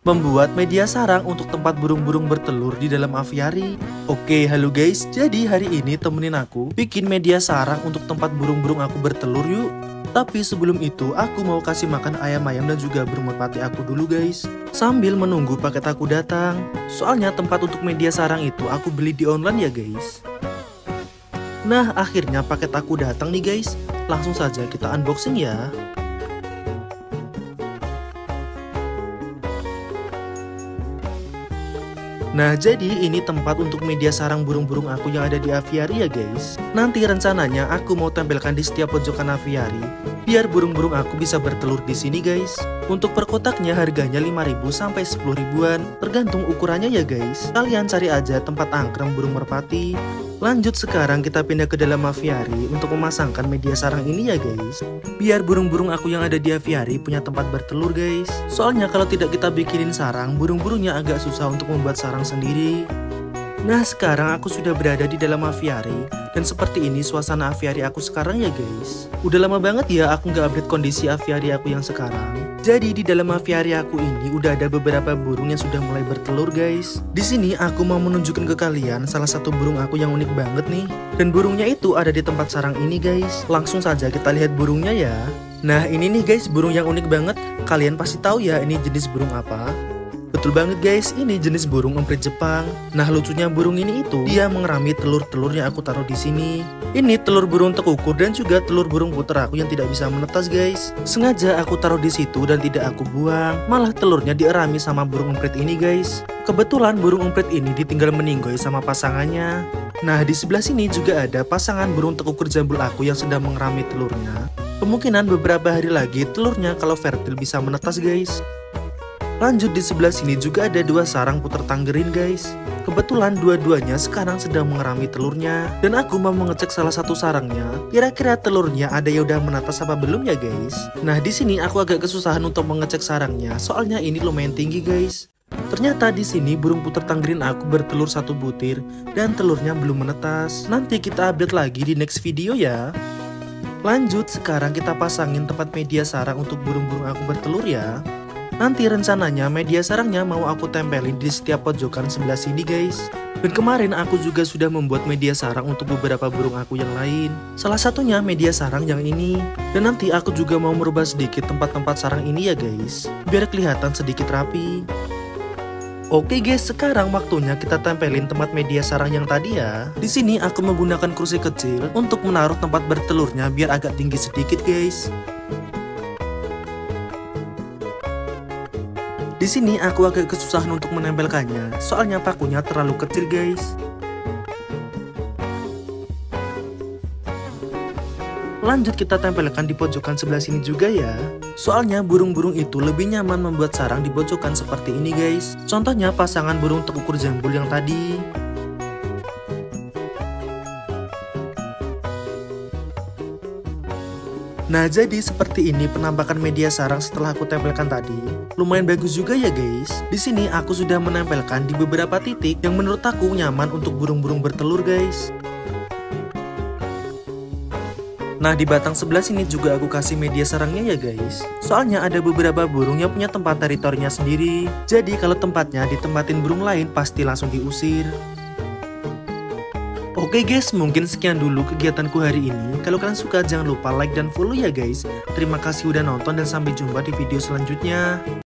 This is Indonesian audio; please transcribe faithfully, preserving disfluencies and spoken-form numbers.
membuat media sarang untuk tempat burung-burung bertelur di dalam aviari. Oke, halo guys, jadi hari ini temenin aku bikin media sarang untuk tempat burung-burung aku bertelur yuk. Tapi sebelum itu aku mau kasih makan ayam-ayam dan juga burung merpati aku dulu guys, sambil menunggu paket aku datang. Soalnya tempat untuk media sarang itu aku beli di online ya guys. Nah akhirnya paket aku datang nih guys, langsung saja kita unboxing ya. Nah jadi ini tempat untuk media sarang burung-burung aku yang ada di aviari ya guys. Nanti rencananya aku mau tempelkan di setiap pojokan aviari biar burung-burung aku bisa bertelur di sini guys. Untuk per kotaknya harganya lima ribu sampai sepuluh ribuan, tergantung ukurannya ya guys. Kalian cari aja tempat angkrem burung merpati. Lanjut sekarang kita pindah ke dalam aviari untuk memasangkan media sarang ini ya guys, biar burung-burung aku yang ada di aviari punya tempat bertelur guys. Soalnya kalau tidak kita bikinin sarang, burung-burungnya agak susah untuk membuat sarang sendiri. Nah sekarang aku sudah berada di dalam aviari, dan seperti ini suasana aviari aku sekarang ya guys. Udah lama banget ya aku nggak update kondisi aviari aku yang sekarang. Jadi di dalam aviari aku ini udah ada beberapa burung yang sudah mulai bertelur guys. Di sini aku mau menunjukkan ke kalian salah satu burung aku yang unik banget nih. Dan burungnya itu ada di tempat sarang ini guys. Langsung saja kita lihat burungnya ya. Nah ini nih guys burung yang unik banget. Kalian pasti tahu ya ini jenis burung apa? Betul banget guys, ini jenis burung emprit Jepang. Nah lucunya burung ini itu dia mengerami telur-telur yang aku taruh di sini. Ini telur burung tekukur dan juga telur burung puter aku yang tidak bisa menetas guys. Sengaja aku taruh di situ dan tidak aku buang, malah telurnya dierami sama burung emprit ini guys. Kebetulan burung emprit ini ditinggal meninggoy sama pasangannya. Nah di sebelah sini juga ada pasangan burung tekukur jambul aku yang sedang mengerami telurnya. Kemungkinan beberapa hari lagi telurnya kalau fertil bisa menetas guys. Lanjut di sebelah sini juga ada dua sarang puter tanggerin guys. Kebetulan dua-duanya sekarang sedang mengerami telurnya. Dan aku mau mengecek salah satu sarangnya. Kira-kira telurnya ada yang udah menetas apa belum ya guys? Nah di sini aku agak kesusahan untuk mengecek sarangnya. Soalnya ini lumayan tinggi guys. Ternyata di sini burung puter tanggerin aku bertelur satu butir dan telurnya belum menetas. Nanti kita update lagi di next video ya. Lanjut sekarang kita pasangin tempat media sarang untuk burung-burung aku bertelur ya. Nanti rencananya media sarangnya mau aku tempelin di setiap pojokan sebelah sini guys. Dan kemarin aku juga sudah membuat media sarang untuk beberapa burung aku yang lain. Salah satunya media sarang yang ini. Dan nanti aku juga mau merubah sedikit tempat-tempat sarang ini ya guys, biar kelihatan sedikit rapi. Oke guys, sekarang waktunya kita tempelin tempat media sarang yang tadi ya. Di sini aku menggunakan kursi kecil untuk menaruh tempat bertelurnya biar agak tinggi sedikit guys. Di sini aku agak kesusahan untuk menempelkannya, soalnya pakunya terlalu kecil guys. Lanjut kita tempelkan di pojokan sebelah sini juga ya. Soalnya burung-burung itu lebih nyaman membuat sarang di pojokan seperti ini guys. Contohnya pasangan burung tekukur jambul yang tadi. Nah jadi seperti ini penampakan media sarang setelah aku tempelkan tadi. Lumayan bagus juga ya guys. Di sini aku sudah menempelkan di beberapa titik yang menurut aku nyaman untuk burung-burung bertelur guys. Nah di batang sebelah sini juga aku kasih media sarangnya ya guys. Soalnya ada beberapa burung yang punya tempat teritorinya sendiri. Jadi kalau tempatnya ditempatin burung lain pasti langsung diusir. Oke guys, mungkin sekian dulu kegiatanku hari ini. Kalau kalian suka jangan lupa like dan follow ya guys. Terima kasih udah nonton dan sampai jumpa di video selanjutnya.